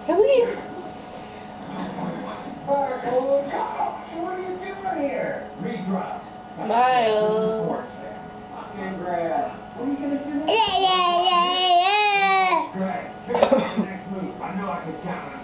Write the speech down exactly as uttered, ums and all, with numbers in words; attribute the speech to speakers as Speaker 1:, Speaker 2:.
Speaker 1: Khalil.
Speaker 2: Alright, well, gosh, what are you doing here? Redrop.
Speaker 1: Smile.
Speaker 2: And grab. What are you gonna do?
Speaker 3: Yeah, yeah, yeah, yeah.
Speaker 2: Great. Figure out the next move. I know I can count on